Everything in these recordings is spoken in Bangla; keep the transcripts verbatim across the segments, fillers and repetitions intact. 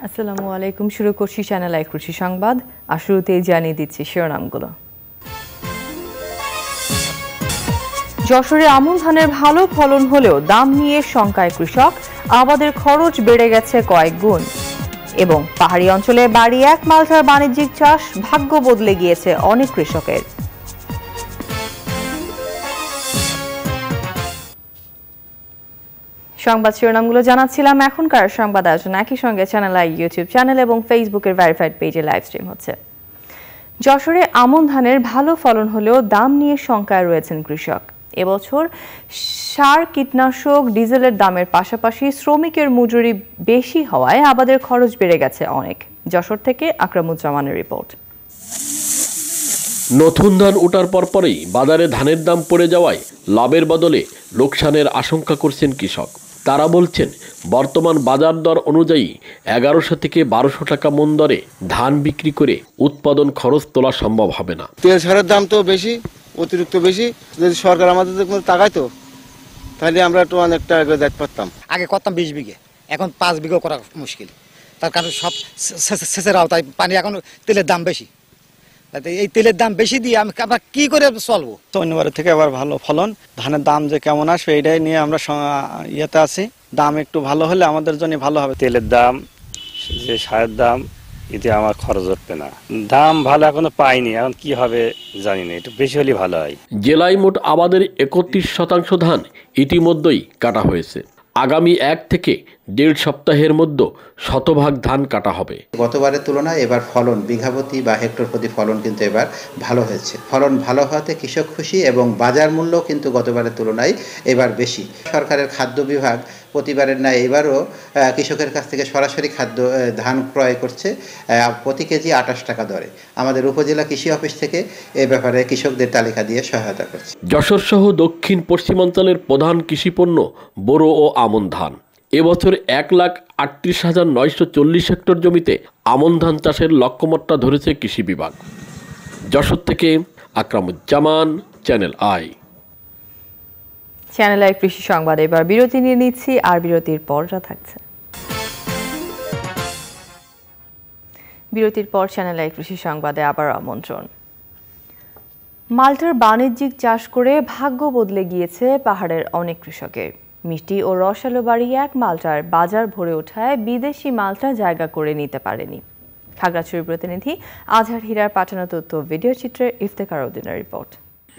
আসসালামু আলাইকুম। শুরু করছি চ্যানেল আই কৃষি সংবাদ। আর শুরুতেই জানিয়ে দিচ্ছি শিরোনামগুলো। যশোরে আমন ধানের ভালো ফলন হলেও দাম নিয়ে শঙ্কায় কৃষক, আবাদের খরচ বেড়ে গেছে কয়েক গুণ। এবং পাহাড়ি অঞ্চলে বাড়ি এক মালটার বাণিজ্যিক চাষ, ভাগ্য বদলে গিয়েছে অনেক কৃষকের। সংবাদ শিরোনামগুলো জানাচ্ছিলাম। এখনকার সংবাদ আয়োজন একই সঙ্গে চ্যানেল আই ইউটিউব চ্যানেল এবং ফেসবুকের ভেরিফাইড পেজে লাইভ স্ট্রিম হচ্ছে। যশোরে আমন ধানের ভালো ফলন হলেও দাম নিয়ে শঙ্কায় রয়েছেন কৃষক। এবছর সার, কীটনাশক, ডিজেলের দামের পাশাপাশি শ্রমিকের মজুরি বেশি হওয়ায় আবাদের খরচ বেড়ে গেছে অনেক। যশোর থেকে আকরামুজ্জামানের রিপোর্ট। নতুন ধান ওঠার পরপরই বাজারে ধানের দাম পড়ে যাওয়ায় লাভের বদলে লোকসানের আশঙ্কা করছেন কৃষক। তারা বলছেন, বর্তমান বাজার দর অনুযায়ী এগারোশো থেকে বারোশো টাকা মন দরে ধান বিক্রি করে উৎপাদন খরচ তোলা সম্ভব হবে না। তেল সারের দাম তো বেশি, অতিরিক্ত বেশি। যদি সরকার আমাদের তাকাইতো তাহলে আমরা একটু অনেকটা দেখতে পারতাম। আগে করতাম বিশ বিঘে, এখন পাঁচ বিঘা করা মুশকিল। তার কারণ সব সেচের আওতায় পানি, এখন তেলের দাম বেশি। এই তেলের দাম বেশি দিয়ে আমি আমরা কি করে চলবো? অন্যবারের থেকে আবার ভালো ফলন, ধানের দাম যে কেমন আসবে এটাই নিয়ে আমরা ইয়েতে আছি। দাম একটু ভালো হলে আমাদের জন্য ভালো হবে। তেলের দাম, যে সারের দাম, এতে আমার খরচ উঠবে না। দাম ভালো এখনো পাইনি, এখন কি হবে জানি না, একটু বেশি হলে ভালো হয়। জেলায় মোট আবাদের একত্রিশ শতাংশ ধান ইতিমধ্যেই কাটা হয়েছে। আগামী এক থেকে দেড় সপ্তাহের মধ্যে শতভাগ ধান কাটা হবে। গতবারের তুলনায় এবার ফলন বিঘাপতি বা হেক্টর প্রতি ফলন কিন্তু এবার ভালো হয়েছে। ফলন ভালো হওয়াতে কৃষক খুশি এবং বাজার মূল্য কিন্তু গতবারের তুলনায় এবার বেশি। সরকারের খাদ্য বিভাগ প্রতিবারের ন্যায় এবারও কৃষকের কাছ থেকে সরাসরি খাদ্য ধান ক্রয় করছে প্রতি কেজি আটাশ টাকা দরে। আমাদের উপজেলা কৃষি অফিস থেকে এ ব্যাপারে কৃষকদের তালিকা দিয়ে সহায়তা করছে। যশোর সহ দক্ষিণ পশ্চিমাঞ্চলের প্রধান কৃষিপণ্য বোরো ও আমন ধান। এবছর এক লাখ আটত্রিশ হাজার নয়শো চল্লিশ হেক্টর জমিতে আমন ধান চাষের লক্ষ্যমাত্রা ধরেছে কৃষি বিভাগ। যশোর থেকে আকরামুজ্জামান, চ্যানেল আই। চ্যানেল আই কৃষি সংবাদ এবার বিরতি নিয়ে নিচ্ছি, আর বিরতির পরটা থাকছে। বিরতির পর চ্যানেল আই কৃষি সংবাদে আবার আমন্ত্রণ। মাল্টার বাণিজ্যিক চাষ করে ভাগ্য বদলে গিয়েছে পাহাড়ের অনেক কৃষকের। মিষ্টি ও রসালো বাড়ি এক মাল্টার বাজার ভরে ওঠায় বিদেশি মাল্টা জায়গা করে নিতে পারেনি। খাগড়াছড়ির প্রতিনিধি আজহার হীরার পাঠানো তথ্য ভিডিও চিত্রে ইফতেখার উদ্দিনের রিপোর্ট।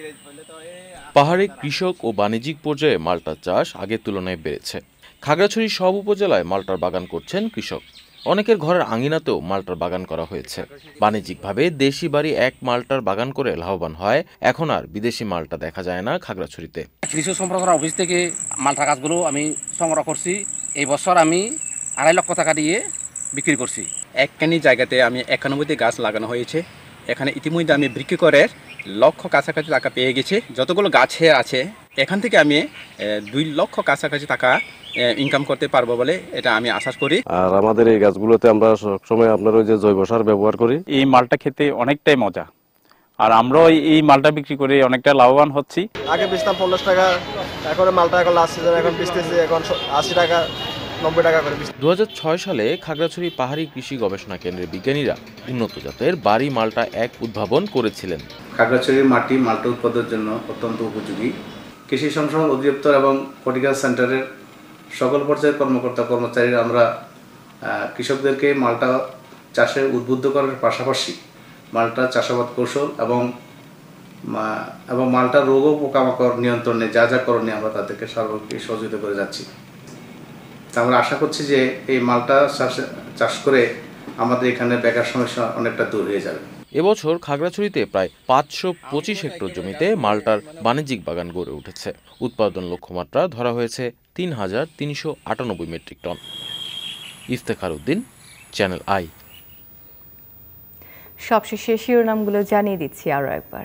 পাহাড়ে কৃষক ও বাণিজ্যিক পর্যায়ে মাল্টার চাষ আগের তুলনায় বেড়েছে। খাগড়াছড়ির সব উপজেলায় মাল্টার বাগান করছেন কৃষক। অনেকের ঘরের আঙিনাতেও মাল্টার বাগান করা হয়েছে। বাণিজ্যিকভাবে দেশি বাড়ি এক মাল্টার বাগান করে লাভবান হয়। এখন আর বিদেশি মাল্টা দেখা যায় না খাগড়াছড়িতে। কৃষি সম্প্রসারণ অফিস থেকে মাল্টা গাছগুলো আমি সংগ্রহ করছি। এই বছর আমি আড়াই লক্ষ টাকা দিয়ে বিক্রি করছি। একখানি জায়গাতে আমি একানব্বইটি গাছ লাগানো হয়েছে। এখানে ইতিমধ্যে আমি বিক্রি করে লক্ষ কাছাকাছি টাকা পেয়ে গেছি। যতগুলো গাছে আছে এখান থেকে আমি দুই লক্ষ কাছাকাছি টাকা ইনকাম করতে পারবো বলে এটা আমি আশা করি। আর আমাদের এই গাছগুলোতে আমরা সবসময় আপনার ওই যে জৈব সার ব্যবহার করি। এই মালটা খেতে অনেকটাই মজা, আর আমরাও এই মালটা বিক্রি করে অনেকটা লাভবান হচ্ছি। আগে বেচতাম পঞ্চাশ টাকা, এখন মালটা এখন লাস্ট সিজন এখন বেচতেছি এখন আশি টাকা নব্বই টাকা করে। দু হাজার ছয় সালে খাগড়াছড়ি পাহাড়ি কৃষি গবেষণা কেন্দ্রের বিজ্ঞানীরা উন্নত জাতের বাড়ি মালটা এক উদ্ভাবন করেছিলেন। খাগড়াছড়ির মাটি মাল্টা উৎপাদনের জন্য অত্যন্ত উপযোগী। কৃষি সম্প্রসারণ অধিদপ্তর এবং হর্টিকালচার সেন্টারের সকল পর্যায়ের কর্মকর্তা কর্মচারীরা আমরা কৃষকদেরকে মাল্টা চাষে উদ্বুদ্ধ করার পাশাপাশি মাল্টা চাষাবাদ কৌশল এবং এবং মাল্টা রোগ ও পোকামাকড় নিয়ন্ত্রণে যা যা করণীয় আমরা তাদেরকে সর্বকে সহযোগিতা করে যাচ্ছি। আমরা আশা করছি যে এই মাল্টা চাষ চাষ করে আমাদের এখানে বেকার সমস্যা অনেকটা দূর হয়ে যাবে। এবছর খাগড়াছড়িতে প্রায় পাঁচশো পঁচিশ হেক্টর জমিতে মাল্টার বাণিজ্যিক বাগান গড়ে উঠেছে। উৎপাদন লক্ষ্যমাত্রা ধরা হয়েছে তিন হাজার তিনশো আটানব্বই মেট্রিক টন। ইফতেখার উদ্দিন, চ্যানেল আই। সবশেষে শিরোনামগুলো জানিয়ে দিচ্ছি আরো একবার।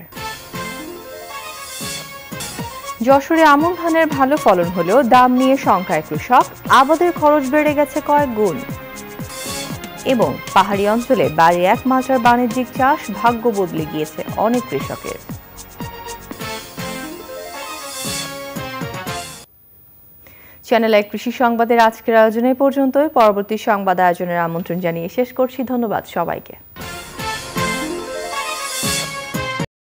যশোরে আমন ধানের ভালো ফলন হলেও দাম নিয়ে শঙ্কায় কৃষক, আবাদের খরচ বেড়ে গেছে কয়েক গুণ। এবং পাহাড়ি অঞ্চলে বাড়ি এক মাল্টার বাণিজ্যিক চাষ, ভাগ্য বদলে গিয়েছে অনেক কৃষকের। চ্যানেল আই কৃষি সংবাদের আজকের আয়োজনে পর্যন্তই। পরবর্তী সংবাদ আয়োজনের আমন্ত্রণ জানিয়ে শেষ করছি। ধন্যবাদ সবাইকে।